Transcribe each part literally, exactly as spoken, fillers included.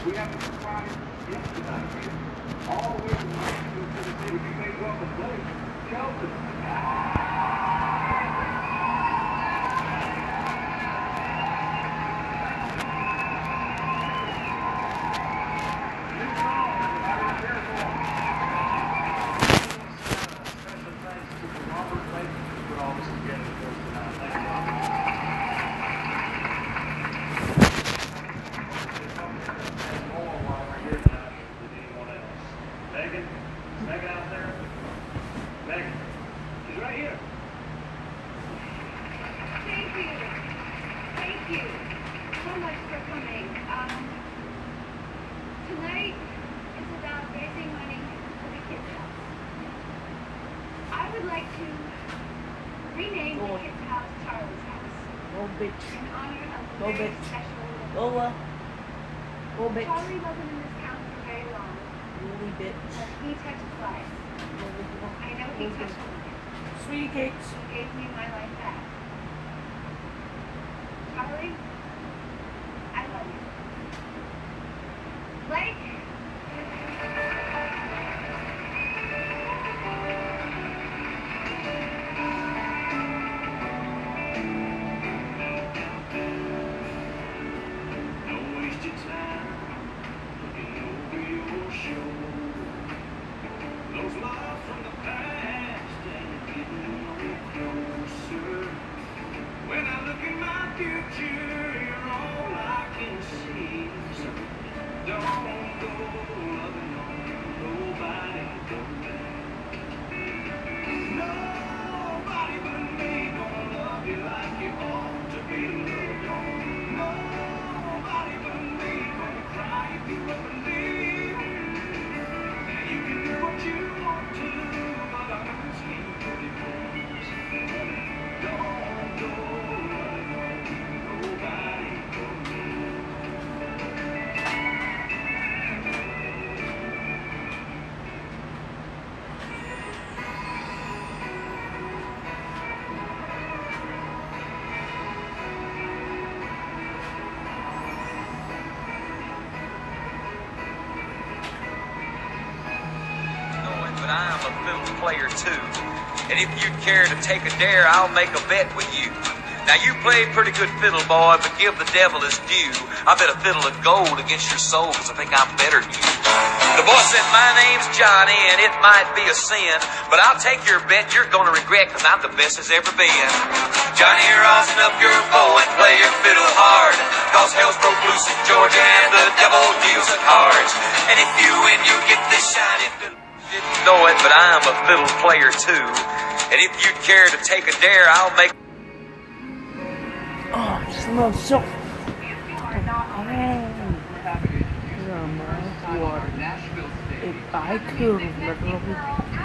We have a surprise guest tonight here. All the way from Nashville, Tennessee. You may welcome Blake Shelton. Go, bitch. Go, uh, go, bitch. Charlie wasn't in this town for very long. Really, bitch. But he touched lives. I know he touched mine. Sweetie cakes. He gave me my life back. Charlie, I love you. Blake? But I am a fiddle player too. And if you'd care to take a dare, I'll make a bet with you. Now you play pretty good fiddle, boy, but give the devil his due. I bet a fiddle of gold against your soul, cause I think I'm better than you. The boy said, my name's Johnny, and it might be a sin, but I'll take your bet you're gonna regret, cause I'm the best there's ever been. Johnny, rosin up your bow and play your fiddle hard, cause hell's broke loose in Georgia and the devil deals the cards. And if you win, you get this shiny fiddle. Didn't know it, but I'm a fiddle player too. And if you'd care to take a dare, I'll make. Oh, it smells so. Oh, if I could, literally. So,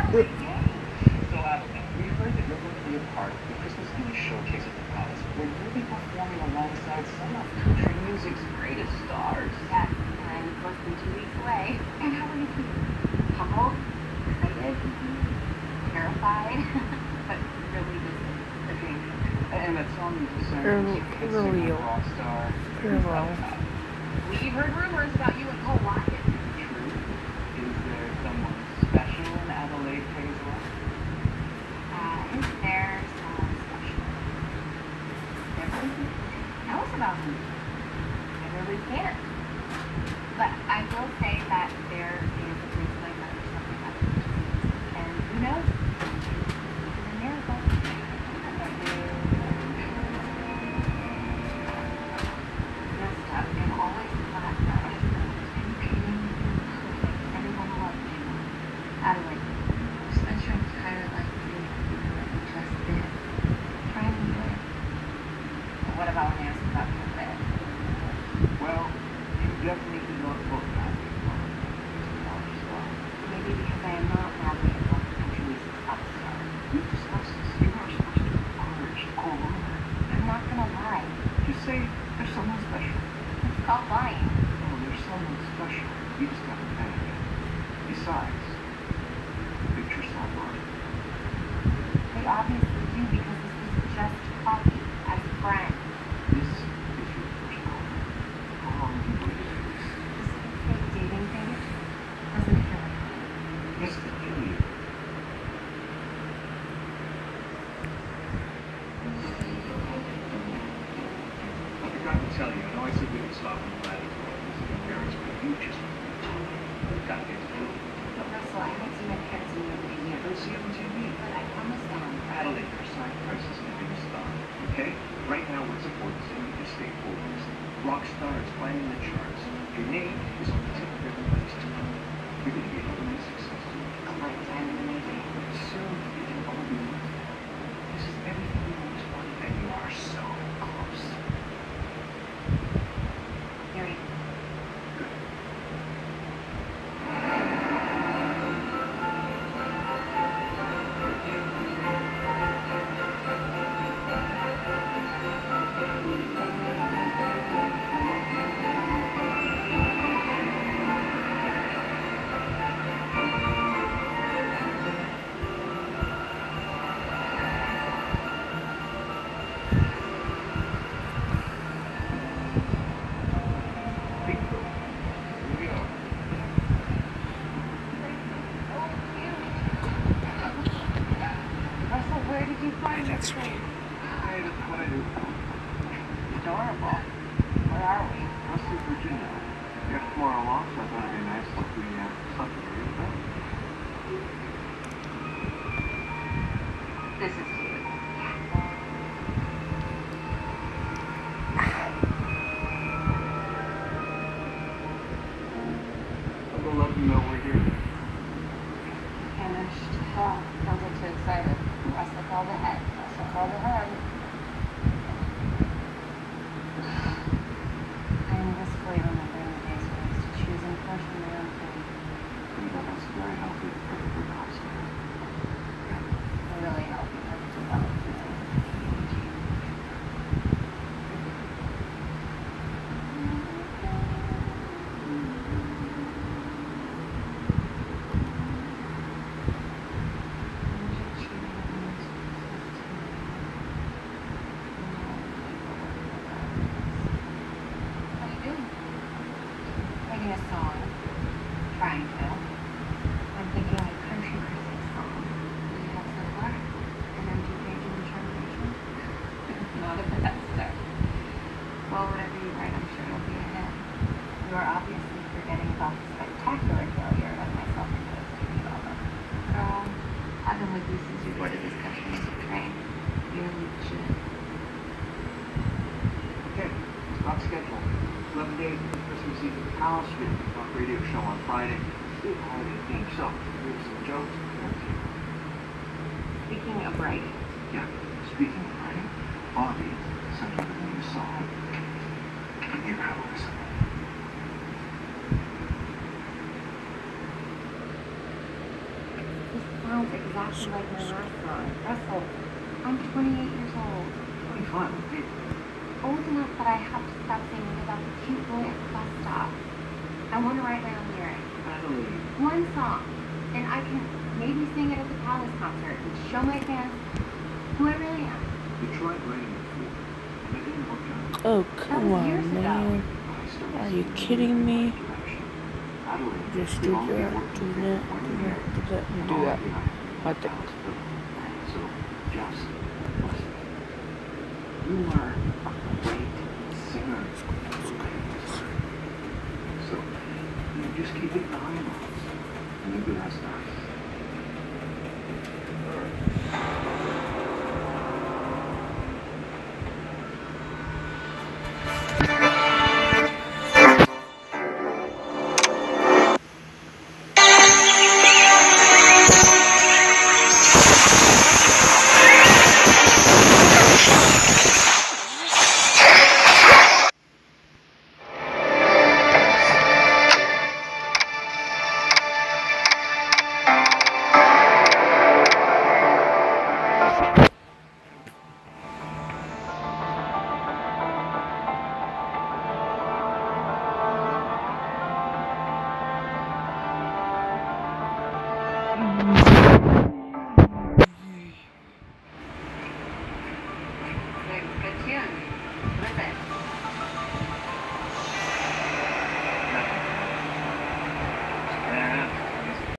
uh, we heard that you're going to be a part of the Christmas Eve showcase at the Palace, where you'll be performing alongside some of country music's greatest stars. Yes, I'm supposed to be two weeks away. And how are you feeling? Humbled? Excited? Terrified? But really, this is a dream. And that song you just sang, Early, early, rock star. early. We've heard rumors about you and Cole Watkins. True. Is there someone special in Adelaide, Hazel? Uh, is there someone special? Definitely. Tell us about him. I really care. But I will say that there is a place like that or something like that. And who knows? It's a miracle. Messed up and always thought that I was everyone loves you. Adelaide, you spent your entire life doing just this. Try and enjoy it. But what about when I ask about your bed? Well, I said we could stop in the lobby for visiting parents, but you just got to get to food. But Russell, I haven't seen my parents in over a year. Go see them on T V. But I promised them. Adeline, your side prices are going to stop, okay? Right now, what's important is you just stay focused. Rock stars climbing the charts. Your name is on the tip of everybody's tongue. You're going to be overly successful. A lifetime in the making. Soon, you can all be with them. This is everything you always wanted, and you are so close. Harry. Good. Russell, where did you find this That's thing? I, that's what I do. Adorable. Where are we? Let's see Virginia. We have tomorrow off, so I thought it'd be nice if we have something to read about. This is cute. I'm gonna let them know we're here. Finished. Oh, don't get too excited. Russell called ahead. Russell called ahead. I'm wistfully remembering the days when I used to choose and portion my own food. You know, that's very healthy for the cost. Really healthy for the development. What are you doing? Making a song. Trying to. I'm thinking a country Christmas song. What do you have so far? An empty page in the translation? Not a bad start. Well, whatever you write, I'm sure it'll be a hit. You are obviously forgetting about the spectacular failure of my self-imposed T V album. Girl, I've been with you since you boarded this country music train. You're legit. Okay, stop schedule. eleven days before Christmas Eve at the house. We have a talk radio show on Friday. Big holiday theme. So, here's some jokes. Speaking of writing, Yeah, speaking of writing, Bobby sent me the new song. Here, have a listen. this sounds exactly like my last song. Russell, I'm twenty-eight years old. twenty-five, okay. Old enough that I have to stop singing about the cute boy at the bus stop. I want to write my own lyrics. Adeline. One song. And I can maybe sing it at the Palace concert and show my fans who I really am. You tried writing before, and it didn't work out. Oh, That come was on, years ago. man. I started Are you singing kidding in me? that direction. Adeline, Just we've do only that, worked do together that, one do year. that, do that, and And do all that. I think I can do I is think. balance the